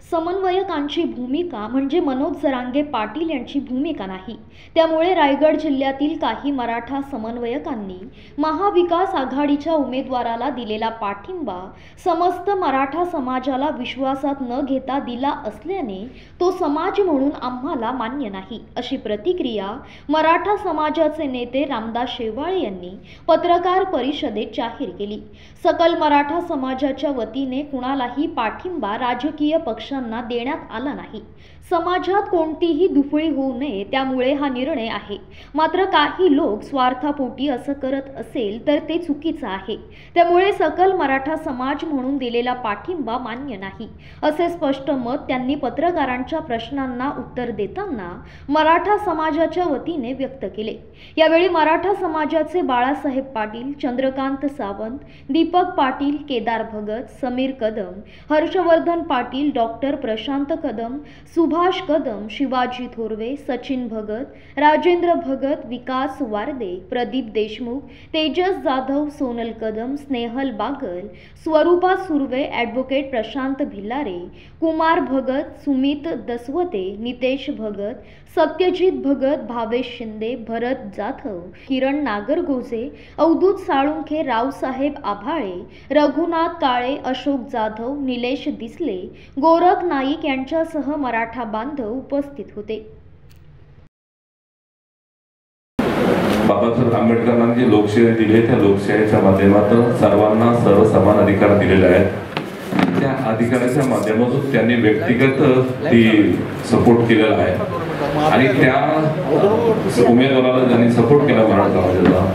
समन्वयकांची भूमिका म्हणजे मनोज जरांगे पाटील यांची भूमिका नाही। त्यामुळे रायगड जिल्ह्यातील काही मराठा समन्वयकांनी महाविकास आघाडीच्या उमेदवाराला दिलेला पाठिंबा समस्त मराठा समाजाला विश्वासात न घेता दिला असल्याने तो समाज म्हणून आम्हाला मान्य नाही, अशी प्रतिक्रिया मराठा समाजाचे नेते रामदास शेवाळे यांनी पत्रकार परिषदेत जाहीर केली। सकल मराठा समाजाच्या वतीने कुणालाही पाठिंबा राजकीय पक्षांना देण्यात आला नाही। समाजात कोणतीही दुफळी होऊ नये त्यामुळे हा निर्णय आहे। मात्र काही लोक स्वार्थापोटी असं करत असेल तर ते चुकीचं आहे। त्यामुळे सकल मराठा समाज म्हणून दिलेला पाठिंबा मान्य नाही, असे स्पष्ट मत त्यांनी पत्रकारांच्या प्रश्नांना उत्तर देताना मराठा समाजाच्या वतीने व्यक्त केले। यावेळी मराठा समाजाचे बाळासाहेब पाटील, चंद्रकांत सावंत, दीपक पाटील, केदार भगत, समीर कदम, हर्षवर्धन पाटील, डॉक्टर प्रशांत कदम, सुभाष कदम, शिवाजी थोरवे, सचिन भगत, राजेंद्र भगत, विकास वारदे, प्रदीप देशमुख, तेजस जाधव, सोनल कदम, स्नेहल बागल, स्वरूपा सुर्वे, ॲडव्होकेट प्रशांत भिलारे, कुमार भगत, सुमित दसवते, नितेश भगत, सत्यजित भगत, भावेश शिंदे, भरत जाधव, किरण नागरगोजे, अवधूत साळुंखे, रावसाहेब आभाळे, रघुनाथ काळे, अशोक जाधव, निलेश दिसले, गोरख नाईक यांच्यासह मराठा बांधव उपस्थित होते। बाबासाहेब आंबेडकरांनी जी लोकशाही दिली त्या लोकशाहीच्या माध्यमातून सर्वांना सर्वसमान अधिकार दिलेले आहेत। त्या अधिकाराच्या माध्यमातून त्यांनी व्यक्तिगत ती सपोर्ट केलेला आहे आणि त्या उमेदवाराला ज्यांनी सपोर्ट केला मराठा समाजाला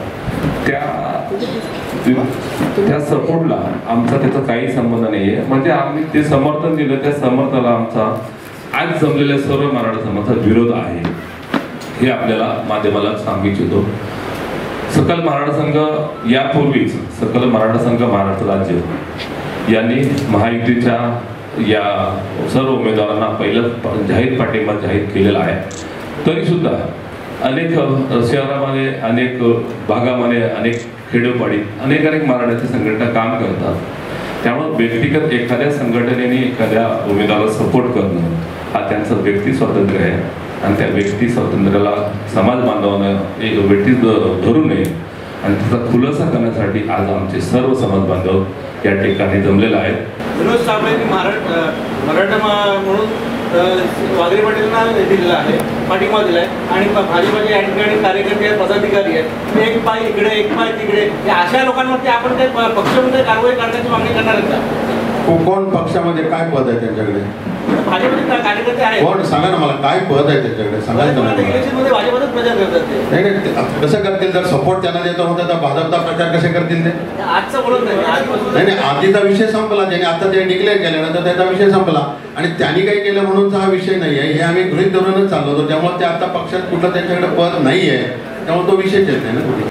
त्या सपोर्टला आमचा त्याचा काही संबंध नाहीये। म्हणजे आम्ही ते समर्थन दिलं, त्या समर्थनाला आमचा आज जमलेल्या सर्व मराठा समाजाचा विरोध आहे हे आपल्याला माध्यमाला सांगू इच्छितो। सकल मराठा संघ यापूर्वीच सकल मराठा संघ महाराष्ट्र राज्य यांनी महायुतीच्या या सर्व उमेदवारांना पहिलं जाहीर पाठिंबा जाहीर केलेला आहे। तरी सुद्धा अनेक शहरामध्ये, अनेक भागामध्ये, अनेक खेडोपाडी अनेक मराठ्याच्या संघटना काम करतात। त्यामुळे व्यक्तिगत एखाद्या संघटनेने एखाद्या उमेदवाराला सपोर्ट करणं हा त्यांचं व्यक्ती स्वातंत्र्य आहे आणि त्या व्यक्ती स्वातंत्र्याला समाज बांधवांना एक व्यक्ती धरू नये आणि त्याचा खुलासा करण्यासाठी आज आमचे सर्व समाज बांधव या ठिकाणी जमलेला आहे। मनोज साबळेंनी मराठा म्हणून वागरे पाटीलांना दिलेला आहे, पाठिंबा दिलाय आणि भाजपचे या ठिकाणी कार्यकर्ते पदाधिकारी आहेत, एक पाय इकडे एक पाय तिकडे, अशा लोकांवरती आपण काही पक्षामध्ये कारवाई करण्याची मागणी करणार आहेत का? कोण पक्षामध्ये काय पद आहे त्यांच्याकडे? भाजपचे कार्यकर्ते आहेत। कोण सांगा ना मला, काय पद आहे त्यांच्याकडे सांगायचं नाही। इलेक्शनमध्ये भाजपचाच प्रचार करतात ते। नाही कसं करतील? जर सपोर्ट त्यांना देतो होता तर भाजपचा प्रचार कसे करतील ते? आजचा बोलत नाही, नाही आधीचा विषय संपला, ज्याने आता ते डिक्लेअर केल्यानंतर त्याचा विषय संपला आणि त्यांनी काही केलं म्हणून हा विषय नाही आहे हे आम्ही गृहीत धरूनच चाललो होतो। त्यामुळे ते आता पक्षात कुठलं त्यांच्याकडे पद नाही आहे, त्यामुळे तो विषयच येत नाही ना कुठे।